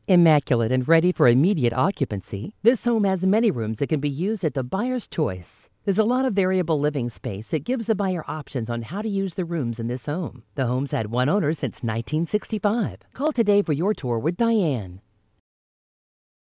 Immaculate and ready for immediate occupancy, this home has many rooms that can be used at the buyer's choice. There's a lot of variable living space that gives the buyer options on how to use the rooms in this home. The home's had one owner since 1965. Call today for your tour with Diane.